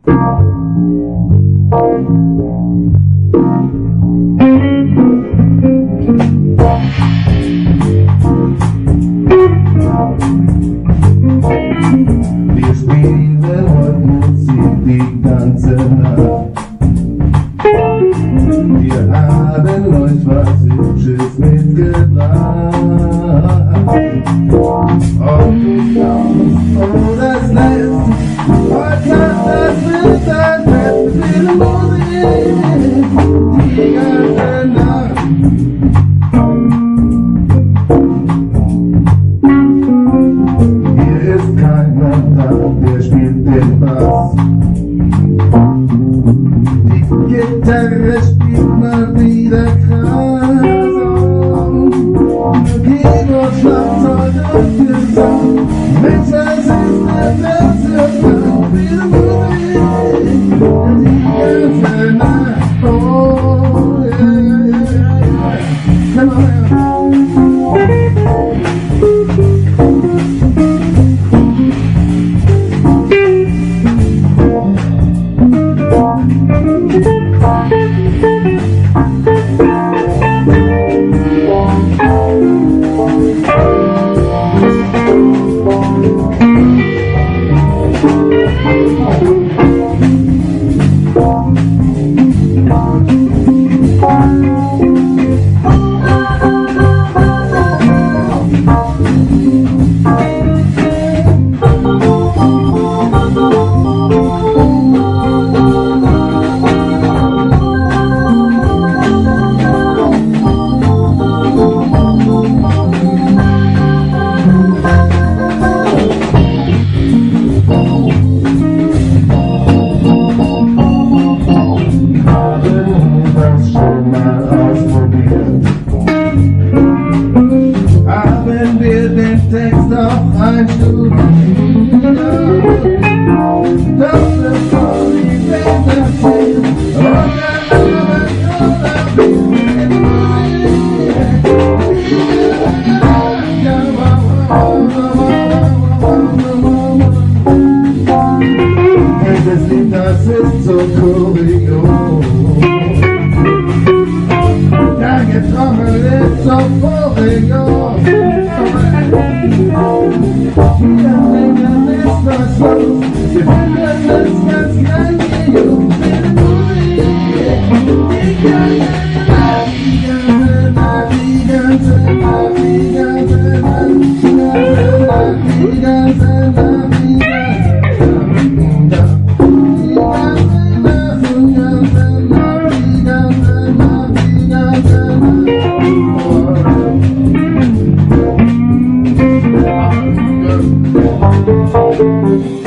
Wir spielen heute Musik die ganze Nacht. Wir haben euch was Hübsches mitgebracht. Ob du glaubst oder läßt, heute Nacht, das wird ein Fest. Wir spielen Musik die ganze Nacht. Hier ist keiner da, der spielt den Bass. Die Gitarre spielt mal wieder krass. Keyboard, Schlagzeug und Gesang. Mensch, das ist der Version. Viele Musik, die ganze Nacht. Oh, yeah, yeah, yeah. Komm mal her. Haben wir den Text auch einstudiert, doch bevor die Welt erzählt, und dann dieses Lied, das ist so kurios. Der Getrommel ist so furios. Hier Lingen ist was los. Wir finden es ganz grandios. Die ganze Nacht, die ganze Nacht, die ganze Nacht, die ganze Nacht, die ganze Nacht, die ganze Nacht. Thank you.